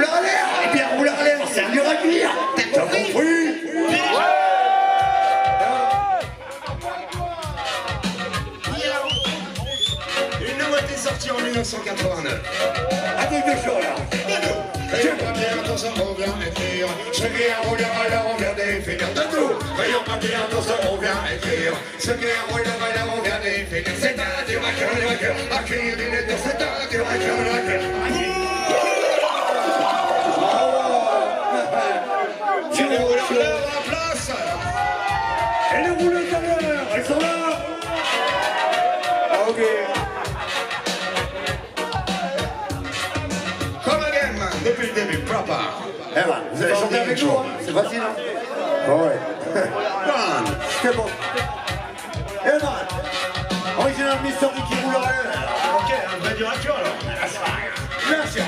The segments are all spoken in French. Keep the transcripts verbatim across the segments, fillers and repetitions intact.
rouleurs à l'air. Et bien rouleurs à l'air, c'est un dur à cuire. T'as compris? Une nouveauté sortie en mille neuf cent quatre-vingt-neuf. Avec des choses là. Rayon papier, attention, on vient écrire. Ce qui est un rouleur, alors on vient définir de tout. Rayon papier, attention, on vient écrire. Ce qui est un rouleur, alors on vient définir. C'est un dur à cœur, dur à cœur. À cuire, il est dur, c'est un dur à cœur, dur à cœur. Tu les rouleurs à la place. Et les rouleuses à l'heure, elles sont là. Ah, ok. Depuis le début, papa. Eh ben, vous allez chanter avec nous, hein. C'est facile, hein. Bon, ouais. C'est bon. Eh ben, original Mister qui roule à l'heure. Ok, un vrai dur à cœur alors. Merci.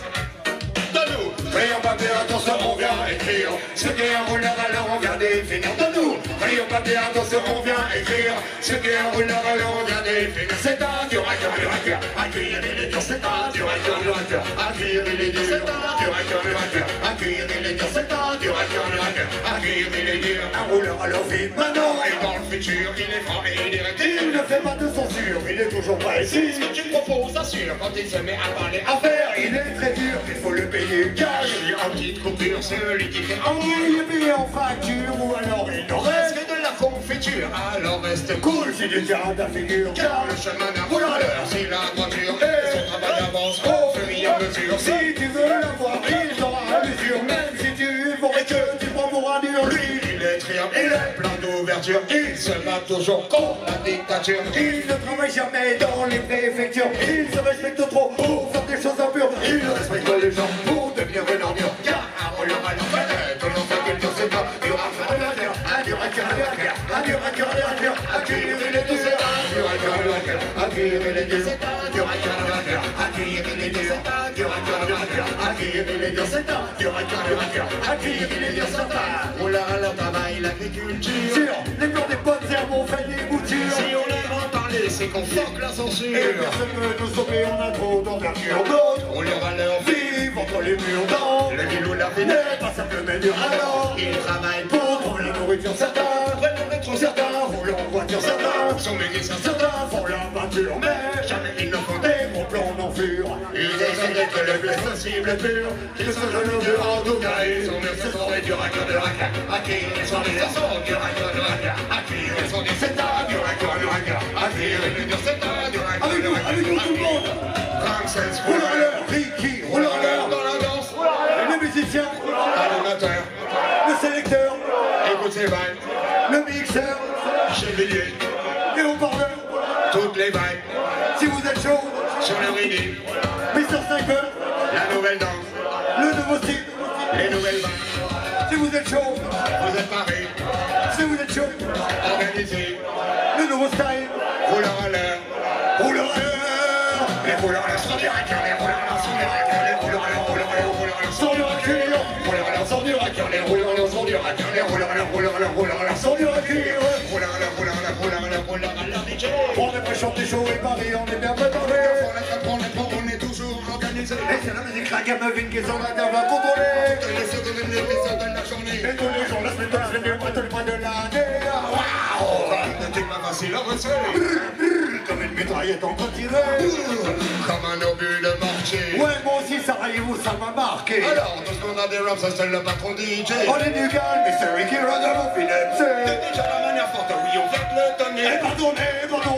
Donne-nous. Rayon papier, attention, on vient écrire. Ce qu'est un rouleur, alors on vient définir. Donne-nous. Rayon papier, attention, on vient écrire. Ce qu'est un rouleur, alors on vient définir. C'est un dur à cœur, dur à cœur. À cuire, il est dur, c'est un dur à cœur, dur à cœur. À cuire, il est dur, c'est un dur à cœur, dur à cœur. À cuire, il est dur, c'est un dur à cœur, dur à cœur. À cuire, il est dur. Un rouleur à l'envie. Maintenant et dans le futur, il est franc et direct. Il ne fait pas de censure, il est toujours précis. Ce que tu proposes, assure. Quand il se met à parler à faire, il est très dur. Il faut le payer cash. En petite coupure, celui qui fait envie. Il paye en facture ou alors il en reste que de la confiture. Alors reste cool si tu tiens ta figure. Car le chemin d'un rouleur à l'heure, c'est la voiture. Et son travail avance au fur et à mesure. Si tu veux l'avoir, il t'aura à mesure. Même si tu et que tu prends pour un dur, lui, il est triant, il est plein d'ouverture. Il se bat toujours contre la dictature. Il ne travaille jamais dans les préfectures. Il se respecte trop pour faire des choses impures. Il respecte les gens pour devenir une ordure. Car un rouleur à l'enfer, tout le monde fait qu'il c'est pas dur à faire, un dur à cœur, un dur à cœur, un dur à cœur, un dur à cœur, à cuire il est dur, c'est un dur à cœur, dur à cœur, à cuire il est dur, c'est un dur à cœur, dur à cœur, à cuire il est dur, c'est un dur à cœur, dur à cœur, à cuire il est dur, c'est un dur à cœur, dur à cœur, à cuire il est dur, c'est un rouleur à leur travail, l'agriculture. Sur les murs des bonnes herbes, on fait des boutures. Si on aime en parler, c'est qu'on fuck la censure. Et personne ne peut nous sauver, on a trop d'envergure. D'autres, on leur a leur vivre entre les murs d'or. Le ville ou la vie n'est pas simple mais dur. Alors, ils travaillent pour trouver la nourriture. Certains prennent le métro, certains roulent en voiture, certains sont médecins, certains font la peinture. Mais jamais ils ne font des gros plans d'enfure. Ils essaient d'être le plus possible pur. Qu'ils se genoux durs, en tout cas, ils sont mieux. Ce sont les durs à cœur de raca. À qui ils sont des garçons, durs à cœur de raca. À qui ils sont des sétats, durs à cœur de raca. À qui ils sont des sétats, durs à cœur de raca. Avec nous, tout le monde. Ramsès, rouleur à l'heure. Ricky, rouleur à l'heure. Dans la danse. Les musiciens. Animateur. Le sélecteur. Écoute ces vibes. Le mixeur. Gennevilliers. Les haut-parleurs. Toutes les vibes. Si vous êtes chaud. Sur le reading. Mister Sniper. La nouvelle danse. Le nouveau style. Les nouvelles vibes. Si vous êtes chaud. Vous êtes parés. Si vous êtes chaud. Organisé. Le nouveau style. Rouleur à l'heure. Rouleur à l'heure. Les rouleurs à l'heure sont des raqueurs. Les rouleurs à l'heure sont des raqueurs. Les rouleurs à l'heure, rouleurs à l'heure, rouleurs à l'heure sont des raqueurs. Rouleurs à l'heure sont des raqueurs. Les rouleurs à l'heure sont des raqueurs. Les rouleurs à l'heure, rouleurs à l'heure, rouleurs à l'heure sont des raqueurs. Rouleurs à l'heure, rouleurs à l'heure, rouleurs à l'heure, rouleurs à l'heure, D J. On est prêt chanter chaud et Paris, on est bien préparé. On est prêt, on est prêt, on est toujours organisé. Et c'est la musique, la gamme, une qui s'en va va contrôler. Tous les secondes, les épisodes de la journée. Et tous les jours, la semaine de la semaine, le mois, tout le mois de l'année. Waouh! C'est pas facile à recevoir. Comme une mitraillette en train de tirer. Comme un obus de mortier. Ouais, moi aussi, ça Sarajevo, ça m'a marqué. Alors, tout ce qu'on a des raps, ça c'est le patron D J. On est du calme, mais c'est Ricky Rodolfo, Philippe. C'est déjà la manière forte, oui, on fait le donner. Et pardonnez, pardonnez.